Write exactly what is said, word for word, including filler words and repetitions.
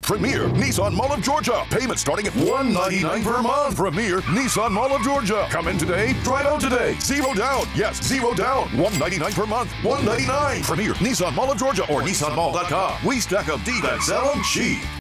Premier Nissan Mall of Georgia. Payment starting at one ninety-nine per month. Premier Nissan Mall of Georgia. Come in today, drive out today. Zero down. Yes, zero down. one ninety-nine per month. one ninety-nine. Premier Nissan Mall of Georgia or Nissan Mall dot com. We stack up deep and sell them cheap.